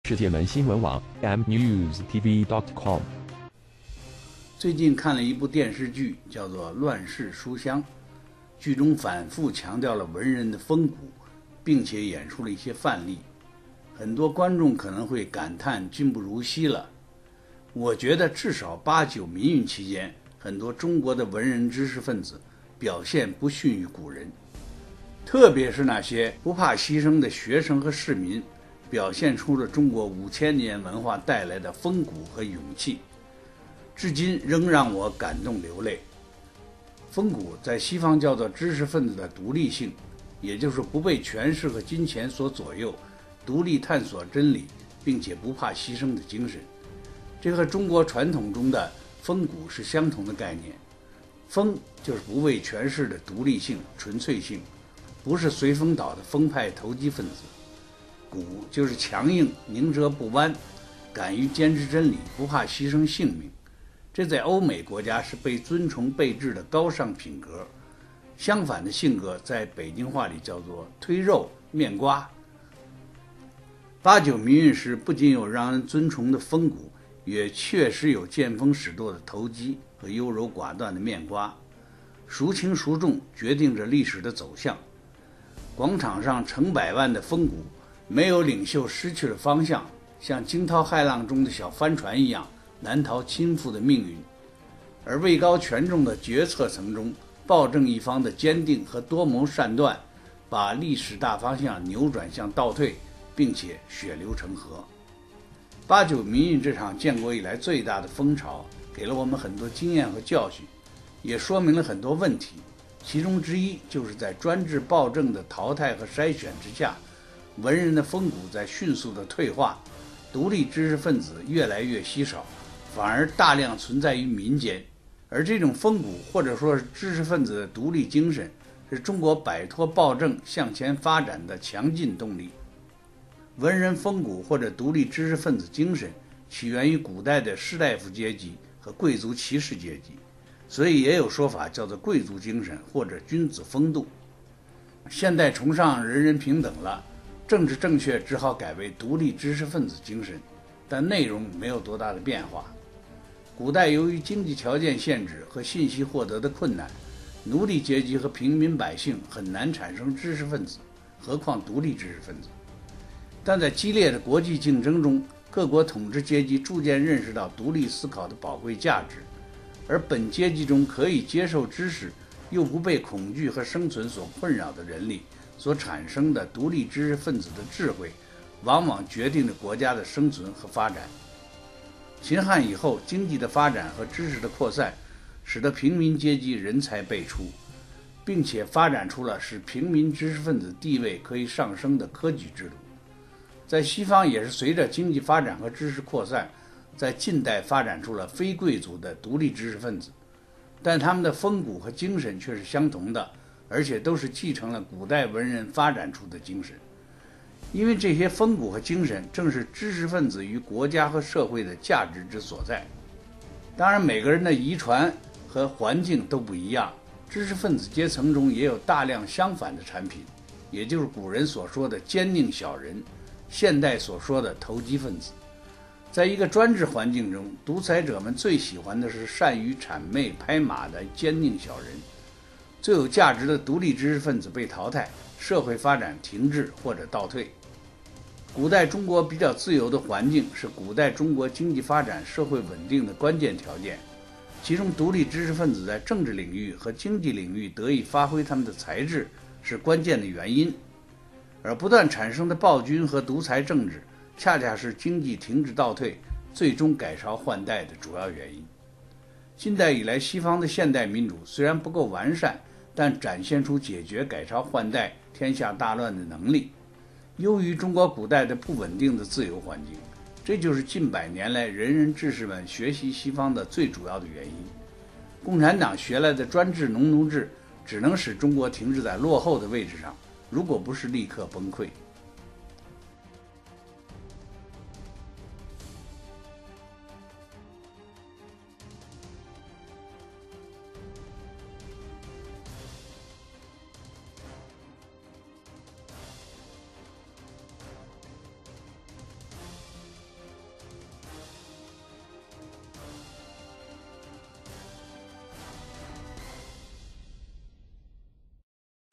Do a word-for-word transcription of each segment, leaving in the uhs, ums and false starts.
世界门新闻网 m news t v dot com。 最近看了一部电视剧，叫做《乱世书香》，剧中反复强调了文人的风骨，并且演出了一些范例。很多观众可能会感叹今不如昔了。我觉得至少八九民运期间，很多中国的文人知识分子表现不逊于古人，特别是那些不怕牺牲的学生和市民，表现出了中国五千年文化带来的风骨和勇气，至今仍让我感动流泪。风骨在西方叫做知识分子的独立性，也就是不被权势和金钱所左右，独立探索真理，并且不怕牺牲的精神。这和中国传统中的风骨是相同的概念。风就是不畏权势的独立性、纯粹性，不是随风倒的风派投机分子。骨就是强硬、宁折不弯，敢于坚持真理，不怕牺牲性命。这在欧美国家是被尊崇备至的高尚品格。相反的性格在北京话里叫做推肉面瓜。八九民运时不仅有让人尊崇的风骨，也确实有见风使舵的投机和优柔寡断的面瓜。孰轻孰重决定着历史的走向。广场上成百万的风骨，没有领袖失去了方向，像惊涛骇浪中的小帆船一样，难逃倾覆的命运。而位高权重的决策层中，暴政一方的坚定和多谋善断，把历史大方向扭转向倒退，并且血流成河。八九民运这场建国以来最大的风潮，给了我们很多经验和教训，也说明了很多问题。其中之一就是在专制暴政的淘汰和筛选之下，文人的风骨在迅速的退化，独立知识分子越来越稀少，反而大量存在于民间。而这种风骨或者说是知识分子的独立精神，是中国摆脱暴政向前发展的强劲动力。文人风骨或者独立知识分子精神起源于古代的士大夫阶级和贵族骑士阶级，所以也有说法叫做贵族精神或者君子风度。现代崇尚人人平等了，政治正确只好改为独立知识分子精神，但内容没有多大的变化。古代由于经济条件限制和信息获得的困难，奴隶阶级和平民百姓很难产生知识分子，何况独立知识分子。但在激烈的国际竞争中，各国统治阶级逐渐认识到独立思考的宝贵价值，而本阶级中可以接受知识又不被恐惧和生存所困扰的人力所产生的独立知识分子的智慧，往往决定着国家的生存和发展。秦汉以后，经济的发展和知识的扩散，使得平民阶级人才辈出，并且发展出了使平民知识分子地位可以上升的科举制度。在西方也是随着经济发展和知识扩散，在近代发展出了非贵族的独立知识分子，但他们的风骨和精神却是相同的，而且都是继承了古代文人发展出的精神。因为这些风骨和精神正是知识分子与国家和社会的价值之所在。当然每个人的遗传和环境都不一样，知识分子阶层中也有大量相反的产品，也就是古人所说的奸佞小人，现代所说的投机分子。在一个专制环境中，独裁者们最喜欢的是善于谄媚拍马的奸佞小人。最有价值的独立知识分子被淘汰，社会发展停滞或者倒退。古代中国比较自由的环境是古代中国经济发展、社会稳定的关键条件，其中独立知识分子在政治领域和经济领域得以发挥他们的才智是关键的原因，而不断产生的暴君和独裁政治恰恰是经济停滞倒退、最终改朝换代的主要原因。近代以来，西方的现代民主虽然不够完善，但展现出解决改朝换代、天下大乱的能力，优于中国古代的不稳定的自由环境。这就是近百年来人人志士们学习西方的最主要的原因。共产党学来的专制农奴制只能使中国停滞在落后的位置上，如果不是立刻崩溃。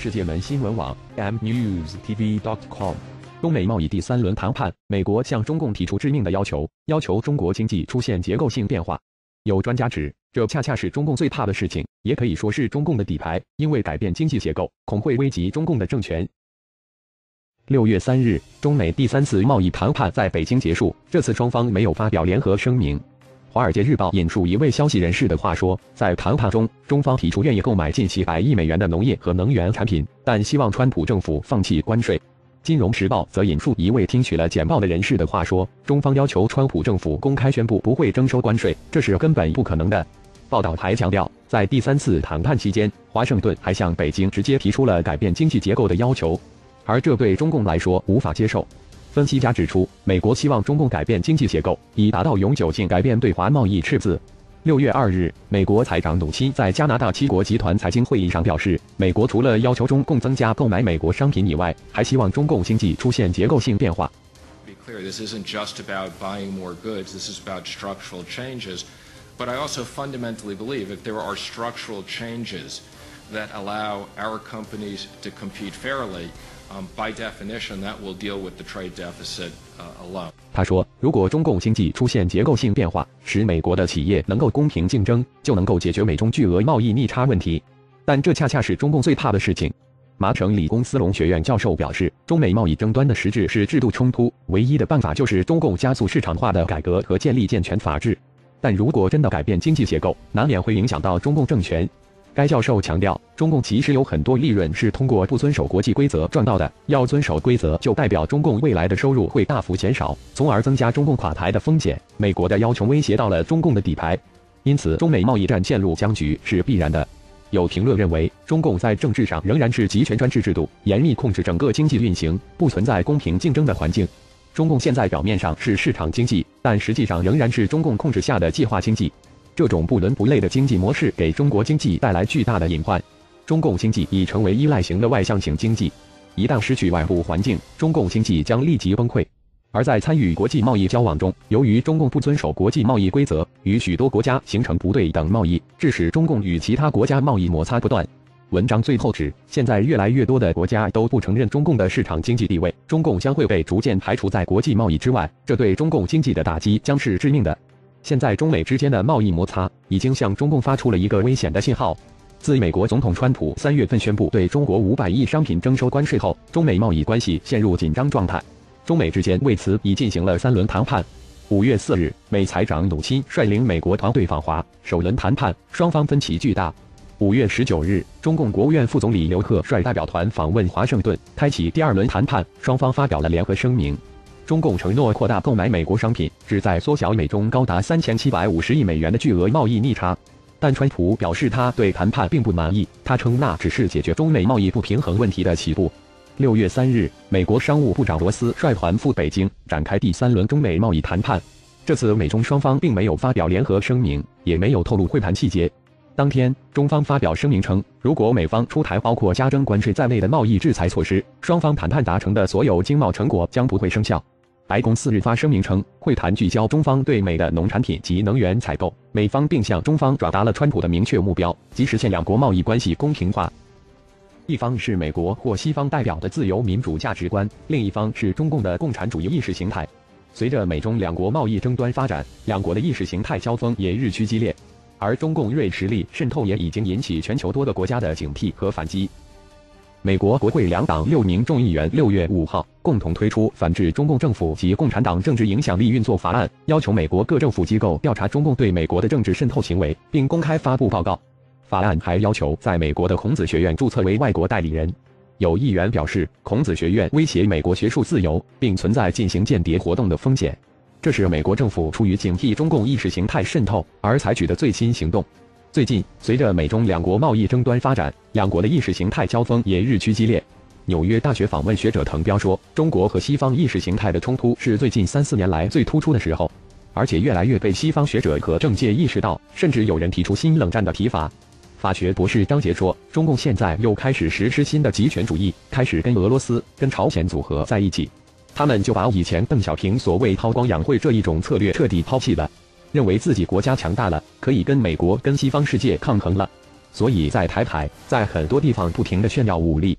世界门新闻网 m news t v dot com。中美贸易第三轮谈判，美国向中共提出致命的要求，要求中国经济出现结构性变化。有专家指，这恰恰是中共最怕的事情，也可以说是中共的底牌，因为改变经济结构，恐会危及中共的政权。六月三日，中美第三次贸易谈判在北京结束，这次双方没有发表联合声明。《华尔街日报》引述一位消息人士的话说，在谈判中，中方提出愿意购买近七百亿美元的农业和能源产品，但希望川普政府放弃关税。《金融时报》则引述一位听取了简报的人士的话说，中方要求川普政府公开宣布不会征收关税，这是根本不可能的。报道还强调，在第三次谈判期间，华盛顿还向北京直接提出了改变经济结构的要求，而这对中共来说无法接受。分析家指出，美国希望中共改变经济结构，以达到永久性改变对华贸易赤字。六月二日，美国财长努钦在加拿大七国集团财经会议上表示，美国除了要求中共增加购买美国商品以外，还希望中共经济出现结构性变化。 Be clear, this isn't just about buying more goods, this is about structural changes. But I also fundamentally believe if there are structural changes that allow our companies to compete fairly, Um, by definition, that will deal with the trade deficit uh, alone. 他说，如果中共经济出现结构性变化，使美国的企业能够公平竞争，就能够解决美中巨额贸易逆差问题。但这恰恰是中共最怕的事情。麻省理工斯隆学院教授表示，中美贸易争端的实质是制度冲突，唯一的办法就是中共加速市场化的改革和建立健全法治。但如果真的改变经济结构，难免会影响到中共政权。该教授强调，中共其实有很多利润是通过不遵守国际规则赚到的，要遵守规则就代表中共未来的收入会大幅减少，从而增加中共垮台的风险。美国的要求威胁到了中共的底牌，因此中美贸易战陷入僵局是必然的。有评论认为，中共在政治上仍然是集权专制制度，严密控制整个经济运行，不存在公平竞争的环境。中共现在表面上是市场经济，但实际上仍然是中共控制下的计划经济。这种不伦不类的经济模式给中国经济带来巨大的隐患，中共经济已成为依赖型的外向型经济，一旦失去外部环境，中共经济将立即崩溃。而在参与国际贸易交往中，由于中共不遵守国际贸易规则，与许多国家形成不对等贸易，致使中共与其他国家贸易摩擦不断。文章最后指，现在越来越多的国家都不承认中共的市场经济地位，中共将会被逐渐排除在国际贸易之外，这对中共经济的打击将是致命的。现在中美之间的贸易摩擦已经向中共发出了一个危险的信号。自美国总统川普三月份宣布对中国五百亿商品征收关税后，中美贸易关系陷入紧张状态。中美之间为此已进行了三轮谈判。五月四日，美财长努钦率领美国团队访华，首轮谈判双方分歧巨大。五月十九日，中共国务院副总理刘鹤率代表团访问华盛顿，开启第二轮谈判，双方发表了联合声明。中共承诺扩大购买美国商品，旨在缩小美中高达三千七百五十亿美元的巨额贸易逆差。但川普表示他对谈判并不满意，他称那只是解决中美贸易不平衡问题的起步。六月三日，美国商务部长罗斯率团赴北京，展开第三轮中美贸易谈判。这次美中双方并没有发表联合声明，也没有透露会谈细节。当天，中方发表声明称，如果美方出台包括加征关税在内的贸易制裁措施，双方谈判达成的所有经贸成果将不会生效。白宫四日发声明称，会谈聚焦中方对美的农产品及能源采购，美方并向中方转达了川普的明确目标，即实现两国贸易关系公平化。一方是美国或西方代表的自由民主价值观，另一方是中共的共产主义意识形态。随着美中两国贸易争端发展，两国的意识形态交锋也日趋激烈，而中共锐实力渗透也已经引起全球多个国家的警惕和反击。美国国会两党六名众议员六月五号共同推出反制中共政府及共产党政治影响力运作法案，要求美国各政府机构调查中共对美国的政治渗透行为，并公开发布报告。法案还要求在美国的孔子学院注册为外国代理人。有议员表示，孔子学院威胁美国学术自由，并存在进行间谍活动的风险。这是美国政府出于警惕中共意识形态渗透而采取的最新行动。最近，随着美中两国贸易争端发展，两国的意识形态交锋也日趋激烈。纽约大学访问学者滕彪说，中国和西方意识形态的冲突是最近三四年来最突出的时候，而且越来越被西方学者和政界意识到，甚至有人提出新冷战的提法。法学博士张杰说，中共现在又开始实施新的极权主义，开始跟俄罗斯、跟朝鲜组合在一起，他们就把以前邓小平所谓韬光养晦这一种策略彻底抛弃了。认为自己国家强大了，可以跟美国、跟西方世界抗衡了，所以在台海，在很多地方不停地炫耀武力。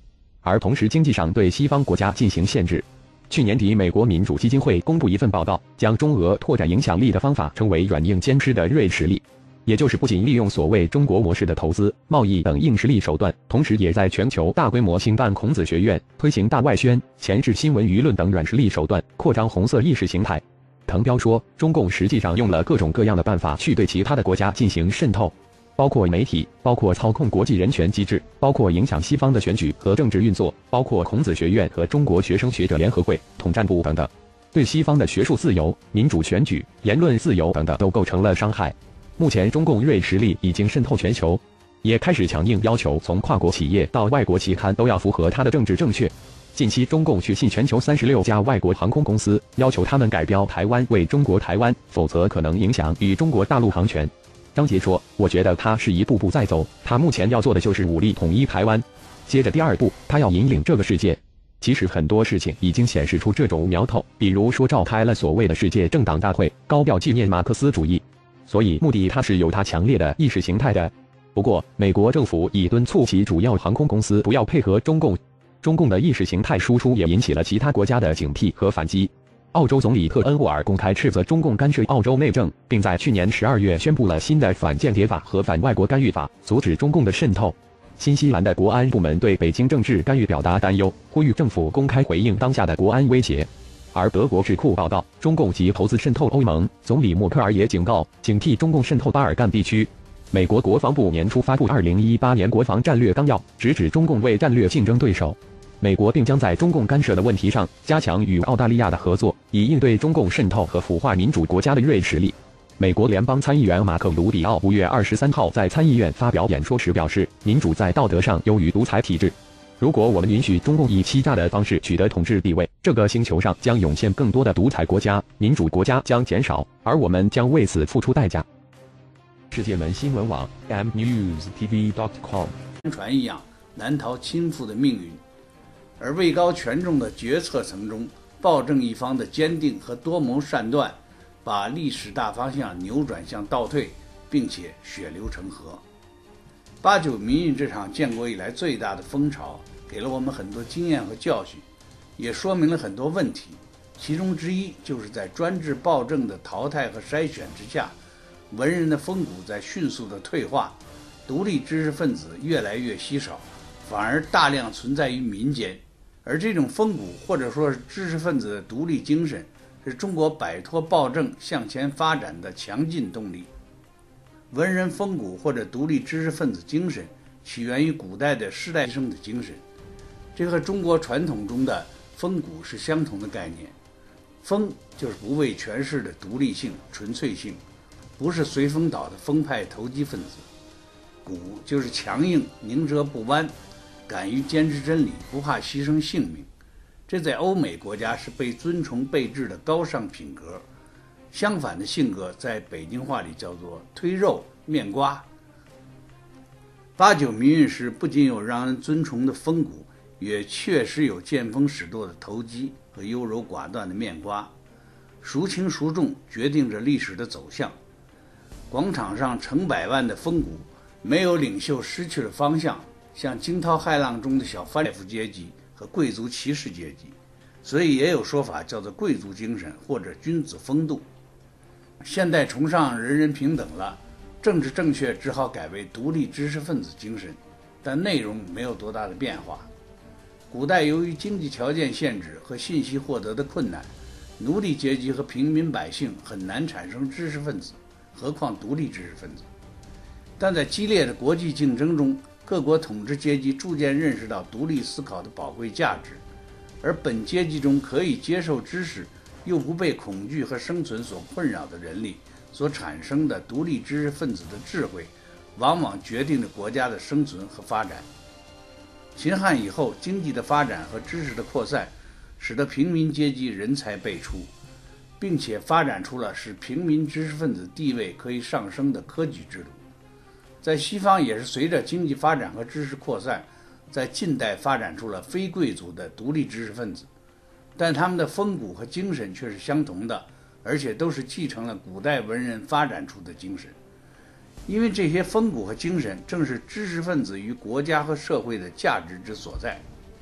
而同时经济上对西方国家进行限制。去年底，美国民主基金会公布一份报告，将中俄拓展影响力的方法称为软硬兼施的锐实力，也就是不仅利用所谓中国模式的投资、贸易等硬实力手段，同时也在全球大规模兴办孔子学院，推行大外宣、钳制新闻舆论等软实力手段，扩张红色意识形态。滕彪说，中共实际上用了各种各样的办法去对其他的国家进行渗透，包括媒体，包括操控国际人权机制，包括影响西方的选举和政治运作，包括孔子学院和中国学生学者联合会、统战部等等，对西方的学术自由、民主选举、言论自由等等都构成了伤害。目前中共锐实力已经渗透全球，也开始强硬要求从跨国企业到外国期刊都要符合它的政治正确。近期中共去信全球三十六家外国航空公司，要求他们改标台湾为中国台湾，否则可能影响与中国大陆航权。张杰说，我觉得他是一步步在走，他目前要做的就是武力统一台湾，接着第二步他要引领这个世界。其实很多事情已经显示出这种苗头，比如说召开了所谓的世界政党大会，高调纪念马克思主义，所以目的他是有他强烈的意识形态的。不过美国政府已敦促其主要航空公司不要配合中共，中共的意识形态输出也引起了其他国家的警惕和反击。澳洲总理特恩沃尔公开斥责中共干涉澳洲内政，并在去年十二月宣布了新的反间谍法和反外国干预法，阻止中共的渗透。新西兰的国安部门对北京政治干预表达担忧，呼吁政府公开回应当下的国安威胁。而德国智库报道，中共及投资渗透欧盟，总理默克尔也警告，警惕中共渗透巴尔干地区。美国国防部年初发布二零一八年国防战略纲要，直指中共为战略竞争对手。美国并将在中共干涉的问题上加强与澳大利亚的合作，以应对中共渗透和腐化民主国家的锐实力。美国联邦参议员马克·卢比奥五月二十三号在参议院发表演说时表示，民主在道德上优于独裁体制。如果我们允许中共以欺诈的方式取得统治地位，这个星球上将涌现更多的独裁国家，民主国家将减少，而我们将为此付出代价。世界门新闻网 m news t v dot com 宣传一样难逃亲赴的命运。而位高权重的决策层中，暴政一方的坚定和多谋善断，把历史大方向扭转向倒退，并且血流成河。八九民运这场建国以来最大的风潮，给了我们很多经验和教训，也说明了很多问题。其中之一就是在专制暴政的淘汰和筛选之下，文人的风骨在迅速的退化，独立知识分子越来越稀少，反而大量存在于民间。而这种风骨或者说是知识分子的独立精神，是中国摆脱暴政向前发展的强劲动力。文人风骨或者独立知识分子精神起源于古代的世代生的精神，这和中国传统中的风骨是相同的概念。风就是不畏权势的独立性、纯粹性，不是随风倒的风派投机分子。骨就是强硬、宁折不弯，敢于坚持真理，不怕牺牲性命。这在欧美国家是被尊崇备至的高尚品格。相反的性格在北京话里叫做推肉面瓜。八九民运时不仅有让人尊崇的风骨，也确实有见风使舵的投机和优柔寡断的面瓜。孰轻孰重决定着历史的走向。广场上成百万的风骨，没有领袖失去了方向，像惊涛骇浪中的小贩夫阶级和贵族骑士阶级，所以也有说法叫做贵族精神或者君子风度。现代崇尚人人平等了，政治正确只好改为独立知识分子精神，但内容没有多大的变化。古代由于经济条件限制和信息获得的困难，奴隶阶级和平民百姓很难产生知识分子，何况独立知识分子。但在激烈的国际竞争中，各国统治阶级逐渐认识到独立思考的宝贵价值，而本阶级中可以接受知识又不被恐惧和生存所困扰的人力所产生的独立知识分子的智慧，往往决定着国家的生存和发展。秦汉以后，经济的发展和知识的扩散，使得平民阶级人才辈出，并且发展出了使平民知识分子地位可以上升的科举制度。在西方也是随着经济发展和知识扩散，在近代发展出了非贵族的独立知识分子，但他们的风骨和精神却是相同的，而且都是继承了古代文人发展出的精神。因为这些风骨和精神正是知识分子与国家和社会的价值之所在。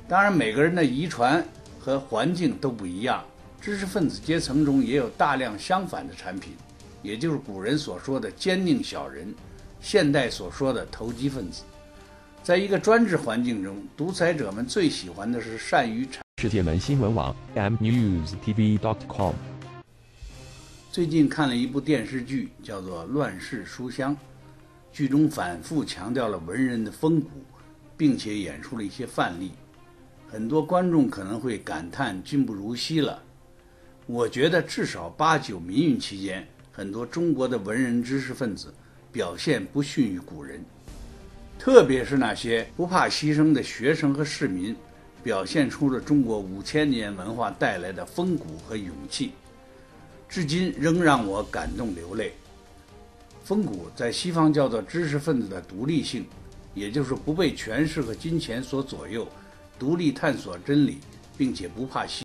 当然，每个人的遗传和环境都不一样，知识分子阶层中也有大量相反的产品，也就是古人所说的奸佞小人，现代所说的投机分子。在一个专制环境中，独裁者们最喜欢的是善于产。 世界门新闻网 m news t v dot com。 最近看了一部电视剧，叫做《乱世书香》，剧中反复强调了文人的风骨，并且演出了一些范例。很多观众可能会感叹今不如昔了。我觉得至少八九民运期间，很多中国的文人知识分子表现不逊于古人，特别是那些不怕牺牲的学生和市民，表现出了中国五千年文化带来的风骨和勇气，至今仍让我感动流泪。风骨在西方叫做知识分子的独立性，也就是不被权势和金钱所左右，独立探索真理，并且不怕牺牲。